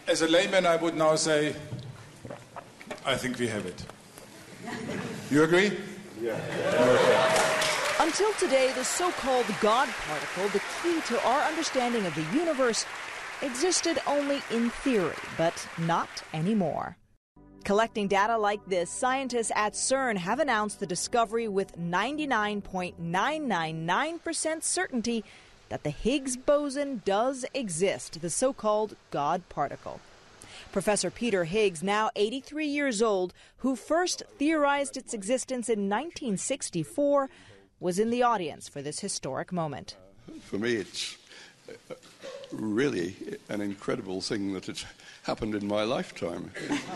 As a layman, I would now say, I think we have it. You agree? Yeah. Okay. Until today, the so-called God particle, the key to our understanding of the universe, existed only in theory, but not anymore. Collecting data like this, scientists at CERN have announced the discovery with 99.999% certainty that the Higgs boson does exist, the so-called God particle. Professor Peter Higgs, now 83 years old, who first theorized its existence in 1964, was in the audience for this historic moment. For me, it's really an incredible thing that it's happened in my lifetime.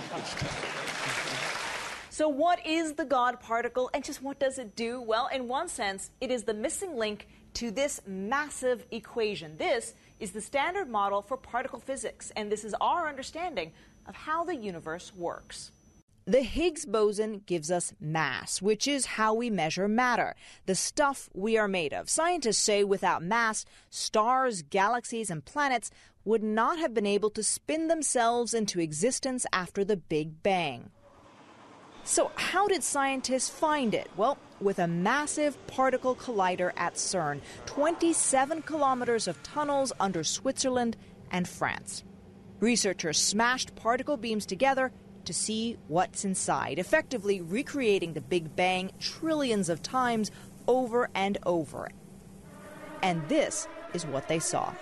So what is the God particle and just what does it do? Well, in one sense, it is the missing link to this massive equation. This is the standard model for particle physics, and this is our understanding of how the universe works. The Higgs boson gives us mass, which is how we measure matter, the stuff we are made of. Scientists say without mass, stars, galaxies, and planets would not have been able to spin themselves into existence after the Big Bang. So how did scientists find it? Well, with a massive particle collider at CERN, 27 kilometers of tunnels under Switzerland and France. Researchers smashed particle beams together to see what's inside, effectively recreating the Big Bang trillions of times over and over. And this is what they saw.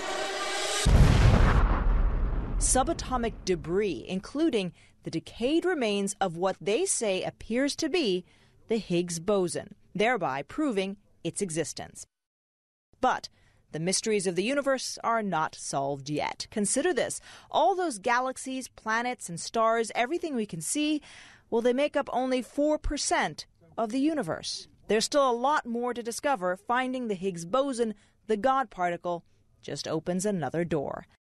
Subatomic debris, including the decayed remains of what they say appears to be the Higgs boson, thereby proving its existence. But the mysteries of the universe are not solved yet. Consider this. All those galaxies, planets, and stars, everything we can see, well, they make up only 4% of the universe. There's still a lot more to discover. Finding the Higgs boson, the God particle, just opens another door.